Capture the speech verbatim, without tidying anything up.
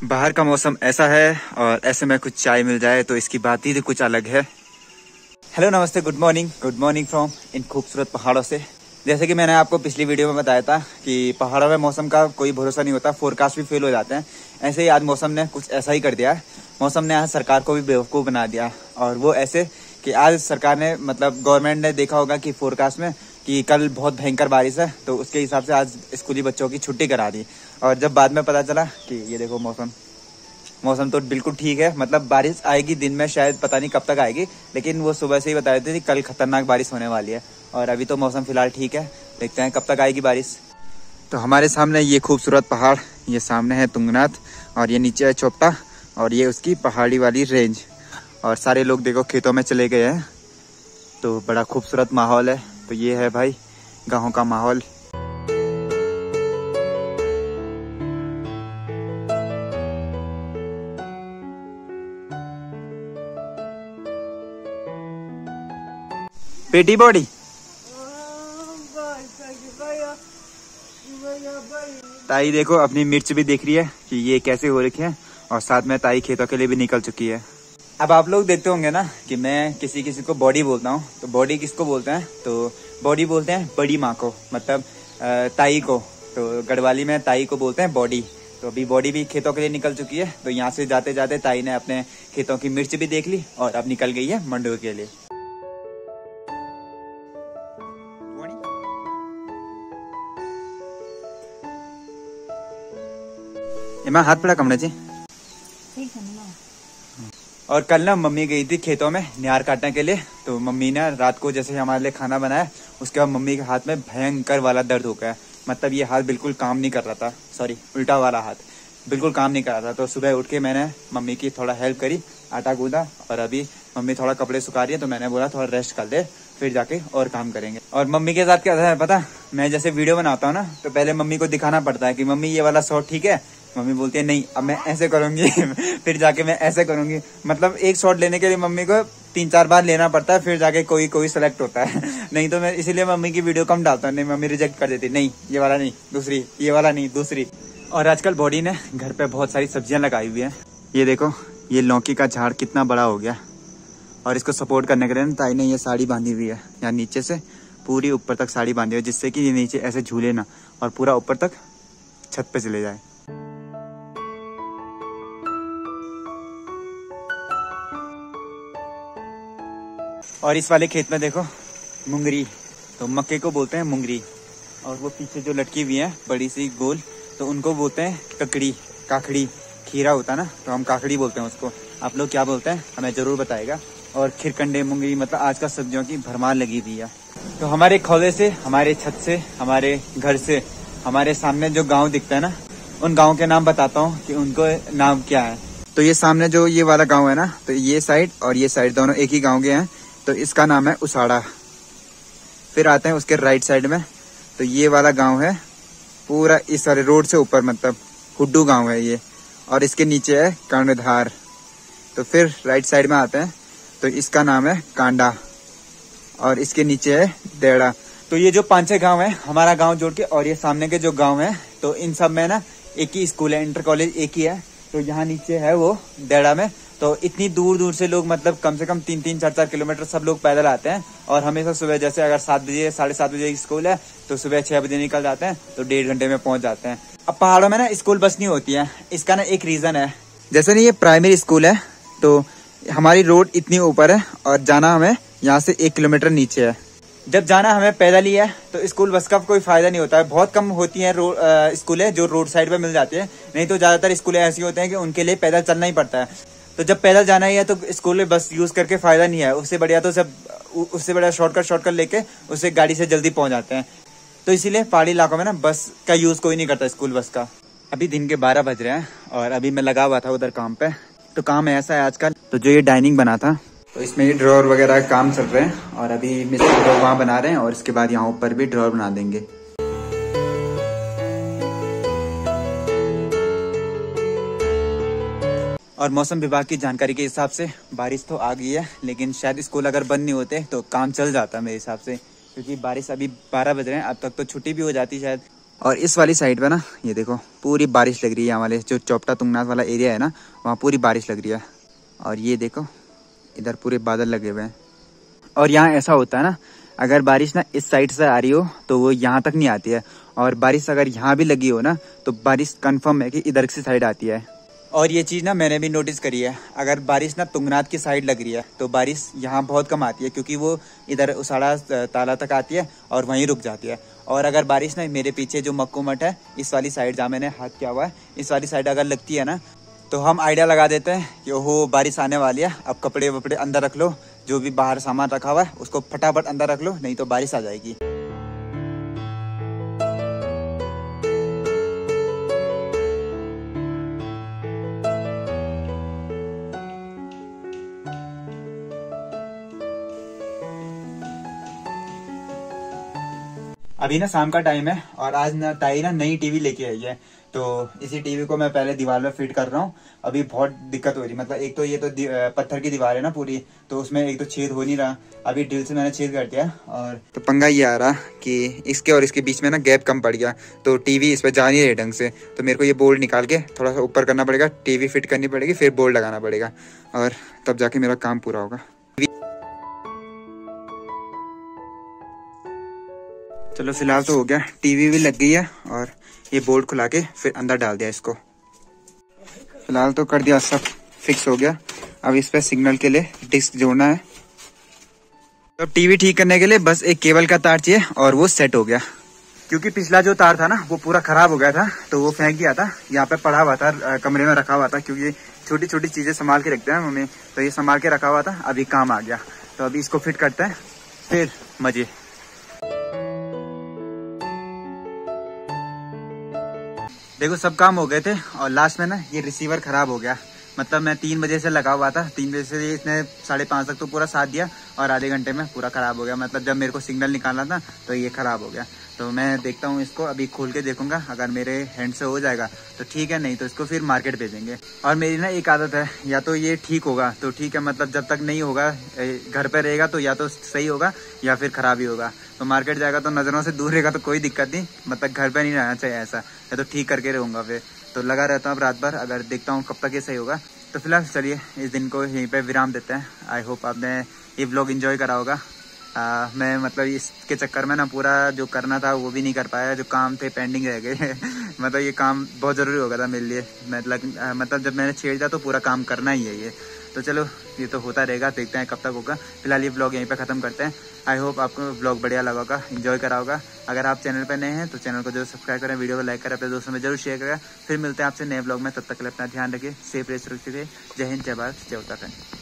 बाहर का मौसम ऐसा है और ऐसे में कुछ चाय मिल जाए तो इसकी बात ही कुछ अलग है। हेलो नमस्ते, good morning good morning from इन खूबसूरत पहाड़ों से। जैसे कि मैंने आपको पिछली वीडियो में बताया था कि पहाड़ों में मौसम का कोई भरोसा नहीं होता, फोरकास्ट भी फेल हो जाते हैं। ऐसे ही आज मौसम ने कुछ ऐसा ही कर दिया है। मौसम ने आज सरकार को भी बेवकूफ़ बना दिया, और वो ऐसे कि आज सरकार ने मतलब गवर्नमेंट ने देखा होगा कि फोरकास्ट में कि कल बहुत भयंकर बारिश है, तो उसके हिसाब से आज स्कूली बच्चों की छुट्टी करा दी। और जब बाद में पता चला कि ये देखो मौसम मौसम तो बिल्कुल ठीक है, मतलब बारिश आएगी दिन में, शायद पता नहीं कब तक आएगी, लेकिन वो सुबह से ही बता रहे थे कि कल खतरनाक बारिश होने वाली है। और अभी तो मौसम फिलहाल ठीक है, देखते हैं कब तक आएगी बारिश। तो हमारे सामने ये खूबसूरत पहाड़, ये सामने है तुंगनाथ और ये नीचे है चोपटा और ये उसकी पहाड़ी वाली रेंज। और सारे लोग देखो खेतों में चले गए हैं, तो बड़ा खूबसूरत माहौल है। तो ये है भाई गाँव का माहौल। पेटी बॉडी ताई देखो अपनी मिर्च भी देख रही है कि ये कैसे हो रखी है, और साथ में ताई खेतों के लिए भी निकल चुकी है। अब आप लोग देखते होंगे ना कि मैं किसी किसी को बॉडी बोलता हूँ, तो बॉडी किसको बोलते हैं? तो बॉडी बोलते हैं बड़ी माँ को, मतलब ताई को। तो गढ़वाली में ताई को बोलते हैं बॉडी। तो अभी बॉडी भी खेतों के लिए निकल चुकी है, तो यहाँ से जाते जाते ताई ने अपने खेतों की मिर्च भी देख ली और अब निकल गई है मंडुए के लिए। मैं हाथ पड़ा कमरे जी। और कल ना मम्मी गई थी खेतों में निहार काटने के लिए, तो मम्मी ने रात को जैसे हमारे लिए खाना बनाया, उसके बाद मम्मी के हाथ में भयंकर वाला दर्द हो गया। मतलब ये हाथ बिल्कुल काम नहीं कर रहा था, सॉरी उल्टा वाला हाथ बिल्कुल काम नहीं कर रहा था। तो सुबह उठ के मैंने मम्मी की थोड़ा हेल्प करी, आटा गूंदा, और अभी मम्मी थोड़ा कपड़े सुखा रही है, तो मैंने बोला थोड़ा रेस्ट कर ले, फिर जाके और काम करेंगे। और मम्मी के साथ क्या है पता, मैं जैसे वीडियो बनाता हूँ ना, तो पहले मम्मी को दिखाना पड़ता है कि मम्मी ये वाला शॉट ठीक है। मम्मी बोलती है नहीं अब मैं ऐसे करूंगी फिर जाके मैं ऐसे करूंगी। मतलब एक शॉट लेने के लिए मम्मी को तीन चार बार लेना पड़ता है, फिर जाके कोई कोई सेलेक्ट होता है नहीं तो मैं इसीलिए मम्मी की वीडियो कम डालता हूँ। नहीं, मम्मी रिजेक्ट कर देती, नहीं ये वाला नहीं दूसरी, ये वाला नहीं दूसरी। और आजकल बॉडी ने घर पे बहुत सारी सब्जियां लगाई हुई है। ये देखो ये लौकी का झाड़ कितना बड़ा हो गया, और इसको सपोर्ट करने के लिए ताई ने ये साड़ी बांधी हुई है, यहाँ नीचे से पूरी ऊपर तक साड़ी बांधी हुई है, जिससे कि ये नीचे ऐसे झूले ना और पूरा ऊपर तक छत पे चले जाए। और इस वाले खेत में देखो मुंगरी, तो मक्के को बोलते हैं मुंगरी, और वो पीछे जो लटकी हुई है बड़ी सी गोल, तो उनको बोलते हैं ककड़ी, काखड़ी। खीरा होता है ना, तो हम काखड़ी बोलते हैं उसको। आप लोग क्या बोलते हैं हमें जरूर बताएगा। और खिरकंडे, मुंगरी, मतलब आजकल सब्जियों की भरमार लगी हुई है। तो हमारे खौले से, हमारे छत से, हमारे घर से हमारे सामने जो गाँव दिखता है ना, उन गाँव के नाम बताता हूँ कि उनको नाम क्या है। तो ये सामने जो ये वाला गाँव है ना, तो ये साइड और ये साइड दोनों एक ही गाँव के हैं, तो इसका नाम है उसाड़ा। फिर आते हैं उसके राइट साइड में, तो ये वाला गांव है पूरा इस वाले रोड से ऊपर, मतलब हुड्डू गांव है ये, और इसके नीचे है कर्णधार। तो फिर राइट साइड में आते हैं, तो इसका नाम है कांडा, और इसके नीचे है देड़ा। तो ये जो पांच छह गांव है हमारा गांव जोड़ के, और ये सामने के जो गांव है, तो इन सब में ना एक ही स्कूल है, इंटर कॉलेज एक ही है। तो यहाँ नीचे है वो देड़ा में, तो इतनी दूर दूर से लोग, मतलब कम से कम तीन तीन चार चार किलोमीटर सब लोग पैदल आते हैं। और हमेशा सुबह जैसे अगर सात बजे साढ़े सात बजे स्कूल है, तो सुबह छह बजे निकल जाते हैं, तो डेढ़ घंटे में पहुंच जाते हैं। अब पहाड़ों में ना स्कूल बस नहीं होती है, इसका ना एक रीजन है। जैसे ना ये प्राइमरी स्कूल है, तो हमारी रोड इतनी ऊपर है और जाना हमें यहाँ से एक किलोमीटर नीचे है। जब जाना हमें पैदल ही है, तो स्कूल बस का कोई फायदा नहीं होता है। बहुत कम होती है स्कूलें जो रोड साइड पे मिल जाती है, नहीं तो ज्यादातर स्कूलें ऐसी होते हैं कि उनके लिए पैदल चलना ही पड़ता है। तो जब पैदल जाना ही है तो स्कूल में बस यूज करके फायदा नहीं है। उससे बढ़िया तो सब उससे बढ़िया शॉर्टकट शॉर्टकट लेके उससे गाड़ी से जल्दी पहुंच जाते हैं। तो इसीलिए पहाड़ी इलाकों में ना बस का यूज कोई नहीं करता, स्कूल बस का। अभी दिन के बारह बज रहे हैं और अभी मैं लगा हुआ था उधर काम पे। तो काम ऐसा है आजकल, तो जो ये डाइनिंग बना था, तो इसमें ये ड्रॉर वगैरह काम चल रहे हैं, और अभी मिस्त्री लोग वहाँ बना रहे हैं, और इसके बाद यहाँ ऊपर भी ड्रॉर बना देंगे। और मौसम विभाग की जानकारी के हिसाब से बारिश तो आ गई है, लेकिन शायद स्कूल अगर बंद नहीं होते तो काम चल जाता मेरे हिसाब से, क्योंकि बारिश अभी बारह बज रहे हैं, अब तक तो छुट्टी भी हो जाती शायद। और इस वाली साइड पे ना ये देखो पूरी बारिश लग रही है। यहाँ वाले जो चौपटा तुंगनाथ वाला एरिया है ना, वहाँ पूरी बारिश लग रही है। और ये देखो इधर पूरे बादल लगे हुए हैं। और यहाँ ऐसा होता है ना, अगर बारिश ना इस साइड से आ रही हो तो वो यहाँ तक नहीं आती है, और बारिश अगर यहाँ भी लगी हो ना तो बारिश कंफर्म है कि इधर की साइड आती है। और ये चीज़ ना मैंने भी नोटिस करी है, अगर बारिश ना तुंगनाथ की साइड लग रही है तो बारिश यहाँ बहुत कम आती है, क्योंकि वो इधर उसाड़ा ताला तक आती है और वहीं रुक जाती है। और अगर बारिश ना मेरे पीछे जो मक्कू मठ है इस वाली साइड जहाँ मैंने हाथ किया हुआ है, इस वाली साइड अगर लगती है ना तो हम आइडिया लगा देते हैं कि ओहो बारिश आने वाली है, अब कपड़े वपड़े अंदर रख लो, जो भी बाहर सामान रखा हुआ है उसको फटाफट अंदर रख लो, नहीं तो बारिश आ जाएगी। अभी ना शाम का टाइम है और आज ना ताई ना नई टीवी लेके आई है, तो इसी टीवी को मैं पहले दीवार में फिट कर रहा हूँ। अभी बहुत दिक्कत हो रही, मतलब एक तो ये तो पत्थर की दीवार है ना पूरी, तो उसमें एक तो छेद हो नहीं रहा, अभी ड्रिल से मैंने छेद कर दिया। और तो पंगा ये आ रहा कि इसके और इसके बीच में ना गैप कम पड़ गया, तो टीवी इस पर जा नहीं रही ढंग से, तो मेरे को ये बोल्ट निकाल के थोड़ा सा ऊपर करना पड़ेगा, टीवी फिट करनी पड़ेगी, फिर बोल्ट लगाना पड़ेगा, और तब जाके मेरा काम पूरा होगा। चलो फिलहाल तो हो गया, टीवी भी लग गई है और ये बोल्ट खुला के फिर अंदर डाल दिया इसको। फिलहाल तो कर दिया, सब फिक्स हो गया। अब इस पे सिग्नल के लिए डिस्क जोड़ना है। तो टीवी ठीक करने के लिए बस एक केबल का तार चाहिए और वो सेट हो गया, क्योंकि पिछला जो तार था ना वो पूरा खराब हो गया था, तो वो फेंक दिया था, यहाँ पे पड़ा हुआ था, कमरे में रखा हुआ था, क्योंकि छोटी छोटी चीजें संभाल के रखते हैं मम्मी, तो ये संभाल के रखा हुआ था, अभी काम आ गया। तो अभी इसको फिट करते हैं, फिर मजे। देखो सब काम हो गए थे और लास्ट में ना ये रिसीवर खराब हो गया, मतलब मैं तीन बजे से लगा हुआ था, तीन बजे से इसने साढ़े पाँच तक तो पूरा साथ दिया और आधे घंटे में पूरा खराब हो गया, मतलब जब मेरे को सिग्नल निकालना था तो ये खराब हो गया। तो मैं देखता हूँ इसको, अभी खोल के देखूंगा, अगर मेरे हैंड से हो जाएगा तो ठीक है, नहीं तो इसको फिर मार्केट भेजेंगे। और मेरी ना एक आदत है, या तो ये ठीक होगा तो ठीक है, मतलब जब तक नहीं होगा घर पे रहेगा तो या तो सही होगा या फिर खराब ही होगा। तो मार्केट जाएगा तो नजरों से दूर रहेगा तो कोई दिक्कत नहीं, मतलब घर पे नहीं रहना चाहिए ऐसा, या तो ठीक करके रहूंगा फिर। तो लगा रहता हूँ अब रात भर, अगर देखता हूँ कब तक ये सही होगा। तो फिलहाल चलिए इस दिन को यहीं पे विराम देते हैं। आई होप आपने ये व्लॉग एंजॉय करा होगा। आ, मैं मतलब इसके चक्कर में ना पूरा जो करना था वो भी नहीं कर पाया, जो काम थे पेंडिंग रह गए मतलब ये काम बहुत ज़रूरी हो गया था मेरे लिए, मतलब मतलब जब मैंने छेड़ दिया तो पूरा काम करना ही है ये। तो चलो ये तो होता रहेगा, देखते हैं कब तक होगा। फिलहाल ये व्लॉग यहीं पे ख़त्म करते हैं। आई होप आपको व्लॉग बढ़िया लगा होगा, एंजॉय करा होगा। अगर आप चैनल पर नए हैं तो चैनल को जरूर सब्सक्राइब करें, वीडियो को लाइक करें, अपने दोस्तों में जरूर शेयर करें। फिर मिलते हैं आपसे नए व्लॉग में, तब तक के लिए अपना ध्यान रखिए, सेफ रहिए, सुरक्षित रहिए। जय हिंद, जय भारत, जय उत्तराखंड।